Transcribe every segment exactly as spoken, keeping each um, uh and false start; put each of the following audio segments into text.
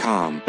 com.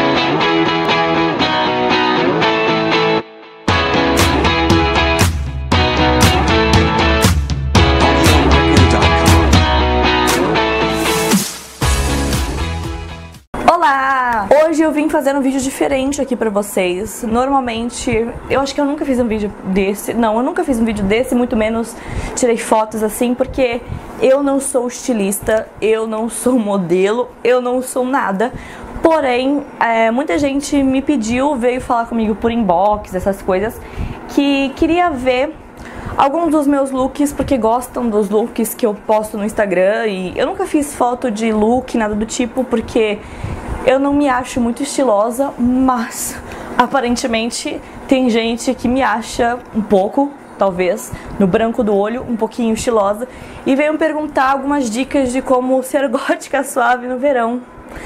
Olá! Hoje eu vim fazer um vídeo diferente aqui pra vocês. Normalmente, eu acho que eu nunca fiz um vídeo desse. Não, eu nunca fiz um vídeo desse, muito menos tirei fotos assim, porque eu não sou estilista, eu não sou modelo, eu não sou nada. Porém, é, muita gente me pediu, veio falar comigo por inbox, essas coisas, que queria ver alguns dos meus looks, porque gostam dos looks que eu posto no Instagram. E eu nunca fiz foto de look, nada do tipo, porque eu não me acho muito estilosa, mas aparentemente tem gente que me acha um pouco, talvez, no branco do olho, um pouquinho estilosa, e veio me perguntar algumas dicas de como ser gótica suave no verão.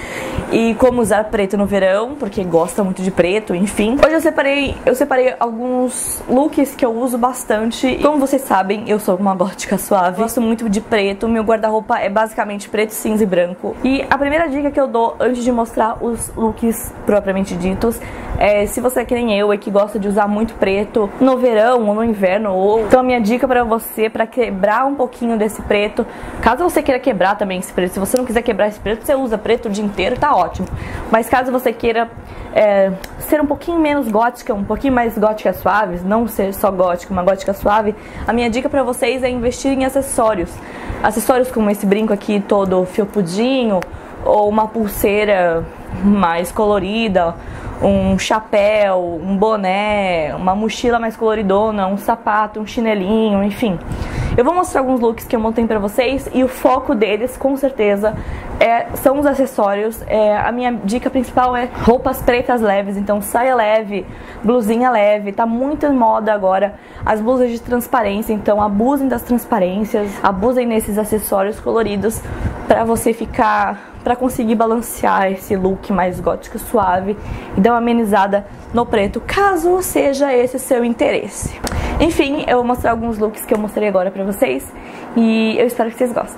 E como usar preto no verão, porque gosta muito de preto, enfim. Hoje eu separei, eu separei alguns looks que eu uso bastante. E como vocês sabem, eu sou uma gótica suave, gosto muito de preto. Meu guarda-roupa é basicamente preto, cinza e branco. E a primeira dica que eu dou antes de mostrar os looks propriamente ditos é, se você é que nem eu e que gosta de usar muito preto no verão ou no inverno, ou então a minha dica pra você, pra quebrar um pouquinho desse preto, caso você queira quebrar também esse preto, se você não quiser quebrar esse preto, você usa preto o dia inteiro, tá ótimo. Mas caso você queira é, ser um pouquinho menos gótica, um pouquinho mais gótica suave, não ser só gótica, uma gótica suave, a minha dica pra vocês é investir em acessórios. Acessórios como esse brinco aqui todo felpudinho, ou uma pulseira mais colorida, um chapéu, um boné, uma mochila mais coloridona, um sapato, um chinelinho, enfim. Eu vou mostrar alguns looks que eu montei pra vocês e o foco deles, com certeza, é, são os acessórios. É, a minha dica principal é roupas pretas leves, então saia leve, blusinha leve. Tá muito em moda agora as blusas de transparência, então abusem das transparências, abusem nesses acessórios coloridos pra você ficar, pra conseguir balancear esse look mais gótico suave e dar uma amenizada no preto, caso seja esse o seu interesse. Enfim, eu vou mostrar alguns looks que eu mostrei agora pra vocês e eu espero que vocês gostem.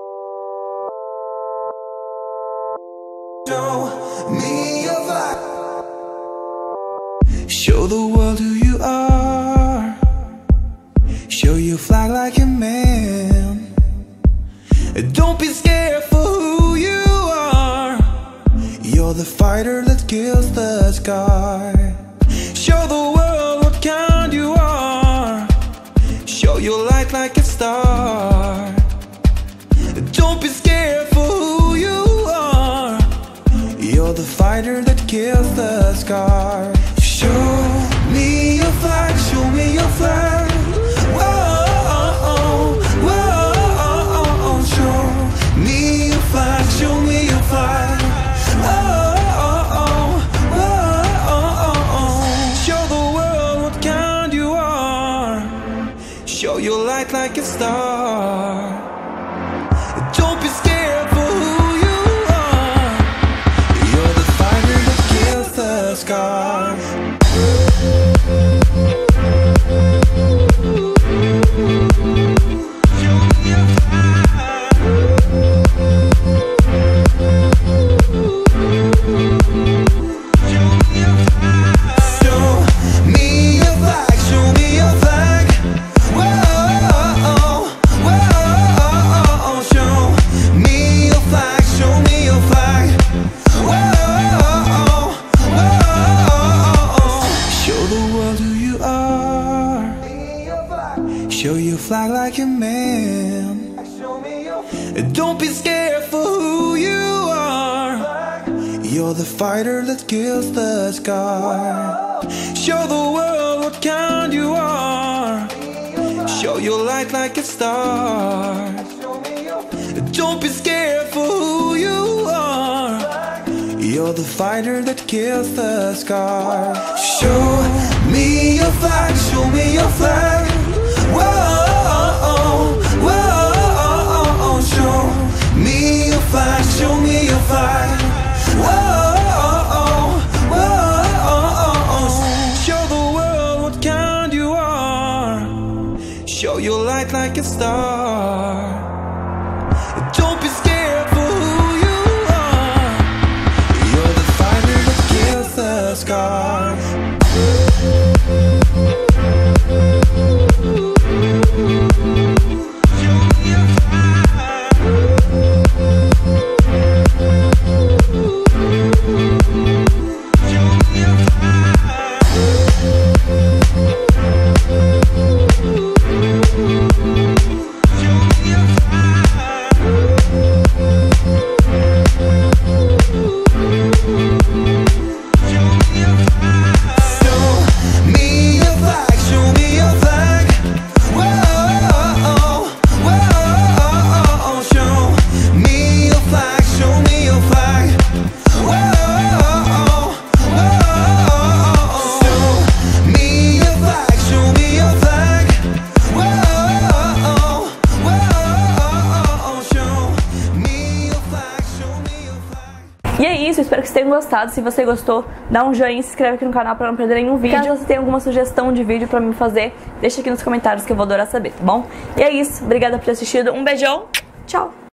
Show the world who you are. Show your flag like a man. Don't be scared for who you are. You're the fighter that kills the scar. Show the world what kind you are. Show your light like a star. Don't be scared for who you are. You're the fighter that kills the scar. Show me your flag, show me your flag. Whoa, whoa, show me your flag, show me your flag. Oh, whoa, show the world what kind you are. Show your light like a star. Don't be scared for who you are. You're the fighter that kills the scar. Show your flag like a man. Don't be scared for who you are. You're the fighter that kills the scar. Show the world what kind you are. Show your light like a star. Don't be scared for who you are. You're the fighter that kills the scar. Show me your flag, show me your flag. Whoa, whoa, show me your flag, show me your flag. Whoa, whoa, show the world what kind you are. Show your light like a star. Don't be scared for who you are. You're the E é isso, espero que vocês tenham gostado. Se você gostou, dá um joinha e se inscreve aqui no canal pra não perder nenhum vídeo. Caso você tenha alguma sugestão de vídeo pra me fazer, deixa aqui nos comentários que eu vou adorar saber, tá bom? E é isso, obrigada por ter assistido, um beijão, tchau!